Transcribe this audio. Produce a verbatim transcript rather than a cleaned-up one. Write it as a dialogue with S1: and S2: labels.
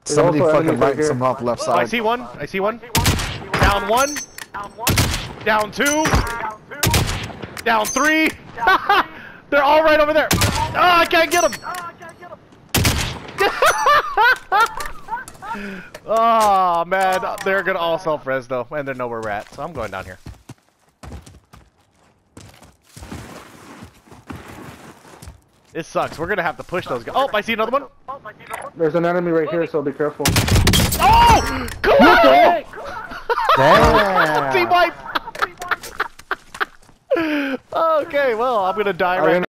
S1: Somebody
S2: also
S1: fucking
S2: enemies right
S1: light
S2: here.
S1: someone up left
S3: Oh, I
S1: side.
S3: see one. I see one. Down one. Down two. Down three. They're all right over there. Oh, I can't get them. Oh man, they're gonna all self-res though, and they know where we're at, so I'm going down here. This sucks. We're gonna have to push those guys. Oh, I see another one.
S2: There's an enemy right here, so be careful.
S3: Oh! Cool!
S1: Damn!
S3: Team wipe! Okay, well, I'm gonna die right now.